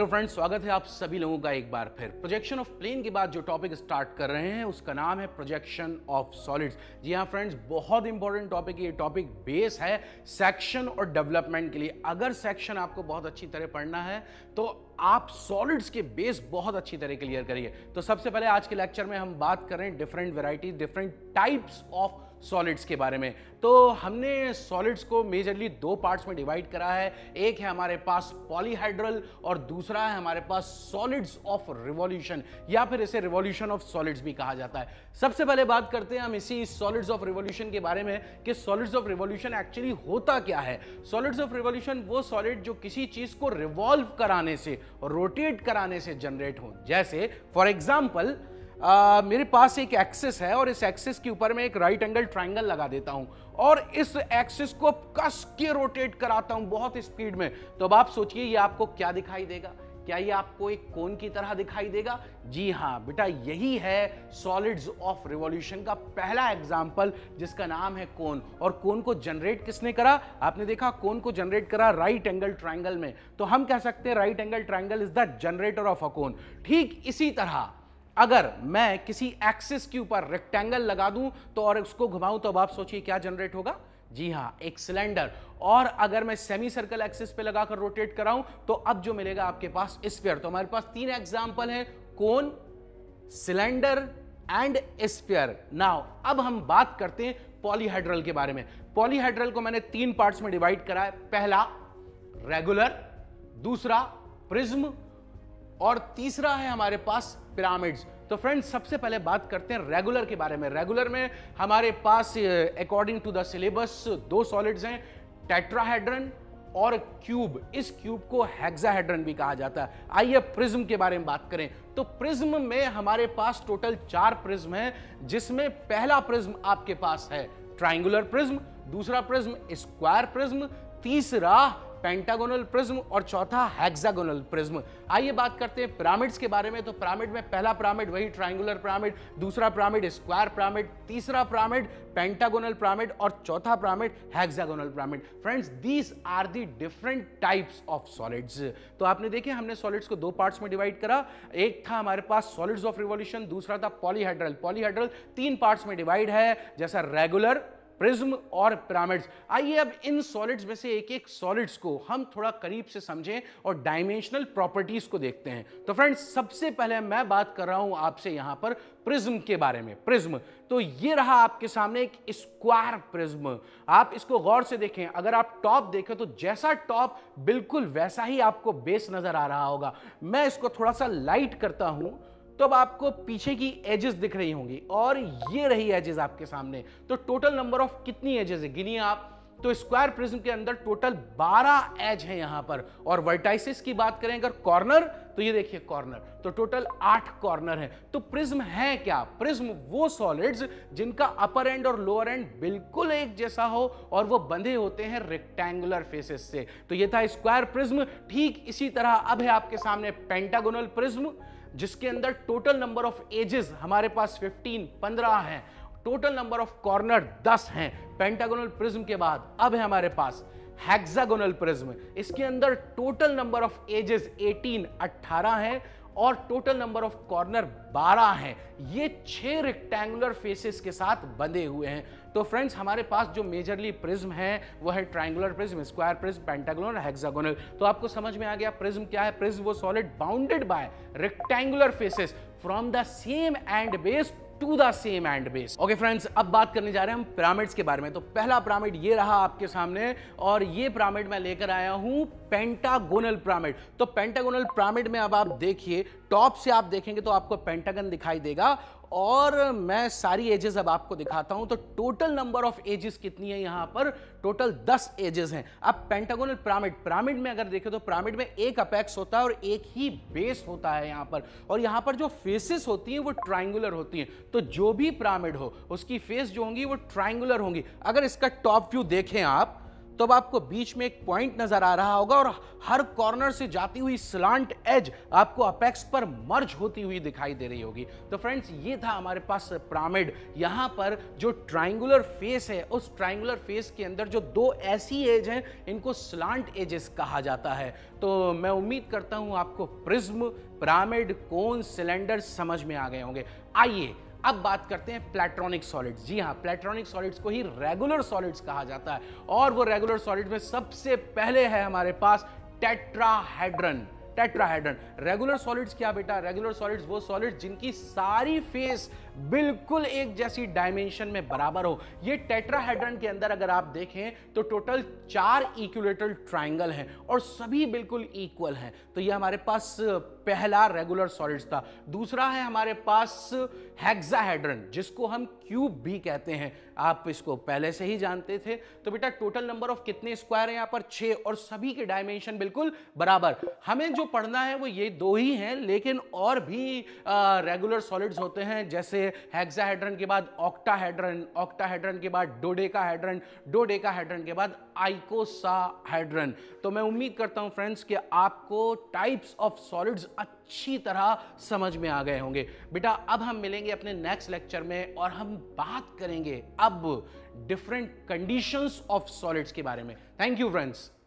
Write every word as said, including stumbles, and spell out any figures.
Friends, स्वागत है आप सभी लोगों का एक बार फिर। प्रोजेक्शन ऑफ प्लेन के बाद जो टॉपिक स्टार्ट कर रहे हैं उसका नाम है प्रोजेक्शन ऑफ सॉलिड्स। जी हाँ फ्रेंड्स, बहुत इंपॉर्टेंट टॉपिक है। ये टॉपिक बेस है सेक्शन और डेवलपमेंट के लिए। अगर सेक्शन आपको बहुत अच्छी तरह पढ़ना है तो आप सॉलिड्स के बेस बहुत अच्छी तरह क्लियर करिए। तो सबसे पहले आज के लेक्चर में हम बात कर रहे हैं different variety, different types of solids के बारे में। तो हमने सॉलिड्स को मेजरली दो पार्ट्स में डिवाइड करा है। एक है हमारे पास पॉलीहाइड्रल और दूसरा है हमारे पास सॉलिड्स ऑफ रिवॉल्यूशन, या फिर इसे रिवॉल्यूशन ऑफ सॉलिड्स भी कहा जाता है। सबसे पहले बात करते हैं हम इसी सॉलिड्स ऑफ रिवॉल्यूशन के बारे में कि सॉलिड्स ऑफ रिवॉल्यूशन एक्चुअली होता क्या है। सॉलिड्स ऑफ रिवॉल्यूशन वो सॉलिड जो किसी चीज को रिवॉल्व कराने से, रोटेट कराने से जनरेट हो। जैसे फॉर एग्जाम्पल Uh, मेरे पास एक एक्सिस है और इस एक्सिस के ऊपर मैं एक राइट एंगल ट्राइंगल लगा देता हूं और इस एक्सिस को कस के रोटेट कराता हूं बहुत स्पीड में। तो अब आप सोचिए ये आपको क्या दिखाई देगा? क्या ये आपको एक कोन की तरह दिखाई देगा? जी हां बेटा, यही है सॉलिड्स ऑफ रिवॉल्यूशन का पहला एग्जांपल, जिसका नाम है कोन। और कोन को जनरेट किसने करा? आपने देखा कोन को जनरेट करा राइट एंगल ट्राइंगल में। तो हम कह सकते हैं right angle triangle is the generator of a cone. ठीक इसी तरह अगर मैं किसी एक्सिस के ऊपर रेक्टेंगल लगा दूं तो और उसको घुमाऊं तो अब आप सोचिए क्या जनरेट होगा? जी हां, एक सिलेंडर। और अगर मैं सेमी सर्कल एक्सिस पे लगाकर रोटेट कराऊं तो अब जो मिलेगा आपके पास स्फीयर। तो हमारे पास तीन एग्जांपल हैं, cone, cylinder and sphere. Now अब हम बात करते हैं पॉलीहाइड्रल के बारे में। पॉलीहाइड्रल को मैंने तीन पार्ट्स में डिवाइड करा है। पहला रेगुलर, दूसरा प्रिज्म और तीसरा है हमारे पास पिरामिड्स। तो फ्रेंड्स सबसे पहले बात करते हैं रेगुलर के बारे में। रेगुलर में हमारे पास अकॉर्डिंग टू द सिलेबस दो सॉलिड्स हैं, टेट्राहेड्रन और क्यूब। इस क्यूब को हेक्साहेड्रन भी कहा जाता है। आइए प्रिज्म के बारे में बात करें। तो प्रिज्म में हमारे पास टोटल चार प्रिज्म हैं, जिसमें पहला प्रिज्म आपके पास है ट्राइंगुलर प्रिज्म, दूसरा प्रिज्म स्क्वायर प्रिज्म, तीसरा पेंटागोनल प्रिज्म और चौथा हेक्सागोनल प्रिज्म। आइए बात करते हैं पिरामिड्स के बारे में। तो पिरामिड में पहला पिरामिड वही ट्रायंगुलर पिरामिड, दूसरा पिरामिड स्क्वायर पिरामिड, तीसरा पिरामिड पेंटागोनल पिरामिड और चौथा pyramid hexagonal pyramid. Friends these are the different types of solids. तो आपने देखे हमने सॉलिड्स को दो पार्ट्स में डिवाइड करा। एक था हमारे पास सॉलिड्स ऑफ रिवॉल्यूशन, दूसरा था पॉलीहाइड्रल। पॉलीहाइड्रल तीन पार्ट्स में डिवाइड है, जैसा रेगुलर, प्रिज्म और पिरामिड्स। आइए अब इन सॉलिड्स में से एक एक सॉलिड्स को हम थोड़ा करीब से समझें और डायमेंशनल प्रॉपर्टीज को देखते हैं। तो फ्रेंड्स सबसे पहले मैं बात कर रहा हूं आपसे यहां पर प्रिज्म के बारे में। प्रिज्म तो ये रहा आपके सामने एक स्क्वायर प्रिज्म। आप इसको गौर से देखें, अगर आप टॉप देखें तो जैसा टॉप बिल्कुल वैसा ही आपको बेस नजर आ रहा होगा। मैं इसको थोड़ा सा लाइट करता हूं तो अब आपको पीछे की एजेस दिख रही होंगी और ये रही एजेस आपके सामने। तो टोटल नंबर ऑफ कितनी एजेस है गिनिए आप। तो स्क्वायर प्रिज्म के अंदर टोटल बारह एज है यहां पर। और वर्टाइसिस की बात करें अगर कॉर्नर, तो ये देखिए कॉर्नर, तो टोटल आठ कॉर्नर है। तो प्रिज्म है क्या? प्रिज्म वो सॉलिड्स जिनका अपर एंड और लोअर एंड बिल्कुल एक जैसा हो और वो बंधे होते हैं रेक्टेंगुलर फेसेस से। तो ये था स्क्वायर प्रिज्म। ठीक इसी तरह अब है आपके सामने पेंटागोनल प्रिज्म, जिसके अंदर टोटल नंबर ऑफ एजेस हमारे पास पंद्रह पंद्रह हैं, टोटल नंबर ऑफ कॉर्नर दस हैं। पेंटागोनल प्रिज्म के बाद अब है हमारे पास हेक्सागोनल प्रिज्म। इसके अंदर टोटल नंबर ऑफ एजेस अठारह अठारह हैं और टोटल नंबर ऑफ कॉर्नर बारह हैं। ये छह रेक्टेंगुलर फेसेस के साथ बंधे हुए हैं। तो फ्रेंड्स हमारे पास जो मेजरली प्रिज्म है वो है triangular prism, square prism, pentagonal, hexagonal. तो आपको समझ में आ गया प्रिज्म क्या है। प्रिज्म वो solid bounded by rectangular faces from the same end base to the same end base. Okay friends, अब बात करने जा रहे हैं हम पिरामिड्स के बारे में। तो पहला पिरामिड ये रहा आपके सामने और ये पिरामिड मैं लेकर आया हूं पेंटागोनल पिरामिड। तो पेंटागोनल पिरामिड में अब आप देखिए, टॉप से आप देखेंगे तो आपको पेंटागन दिखाई देगा और मैं सारी एजेस अब आपको दिखाता हूं। तो टोटल नंबर ऑफ एजेस कितनी है यहां पर? टोटल दस एजेस हैं। अब पेंटागोनल पिरामिड, पिरामिड में अगर देखें तो पिरामिड में एक अपेक्स होता है और एक ही बेस होता है यहां पर। और यहां पर जो फेसेस होती हैं वो ट्रायंगुलर होती हैं। तो जो भी पिरामिड हो उसकी फेस जो होंगी वो ट्रायंगुलर होंगी। अगर इसका टॉप व्यू देखें आप तो अब आपको बीच में एक पॉइंट नजर आ रहा होगा और हर कॉर्नर से जाती हुई स्लांट एज आपको अपेक्स पर मर्ज होती हुई दिखाई दे रही होगी। तो फ्रेंड्स, ये था हमारे पास पिरामिड। यहां पर जो ट्रायंगुलर फेस है, उस ट्रायंगुलर फेस के अंदर जो दो ऐसी एज हैं, इनको स्लांट एजेस कहा जाता है। तो मैं उम्मीद करता हूं आपको प्रिज्म, पिरामिड, कोन, सिलेंडर समझ में आ गए होंगे। आइए अब बात करते हैं प्लैटोनिक सॉलिड्स। जी हां, प्लैटोनिक सॉलिड्स को ही रेगुलर सॉलिड्स कहा जाता है और वो रेगुलर सॉलिड्स में सबसे पहले है हमारे पास टेट्राहेड्रन। टेट्राहेड्रन रेगुलर सॉलिड्स क्या बेटा? रेगुलर सॉलिड्स वो सॉलिड्स जिनकी सारी फेस बिल्कुल एक जैसी डायमेंशन में बराबर हो। ये टेट्राहेड्रन के अंदर अगर आप देखें तो टोटल चार इक्विलेटरल ट्रायंगल हैं और सभी बिल्कुल इक्वल हैं। तो ये हमारे पास पहला रेगुलर सॉलिड्स था। दूसरा है हमारे पास हेक्साहेड्रन, जिसको हम क्यूब भी कहते हैं। आप इसको पहले से ही जानते थे। तो बेटा टोटल नंबर ऑफ कितने स्क्वायर हैं यहाँ पर? छह, और सभी के डायमेंशन बिल्कुल बराबर। हमें जो पढ़ना है वो ये दो ही हैं, लेकिन और भी रेगुलर सॉलिड्स होते हैं, जैसे हेक्साहेड्रन के बाद ऑक्टाहेड्रन, ऑक्टाहेड्रन के बाद डोडेकाहेड्रन, डोडेकाहेड्रन के बाद आइकोसाहेड्रन। तो मैं उम्मीद करता हूं फ्रेंड्स कि आपको टाइप्स ऑफ सॉलिड्स अच्छी तरह समझ में आ गए होंगे। बेटा अब हम मिलेंगे अपने नेक्स्ट लेक्चर में और हम बात करेंगे अब डिफरेंट कंडीशंस ऑफ सॉलिड्स के बारे में। Thank you friends.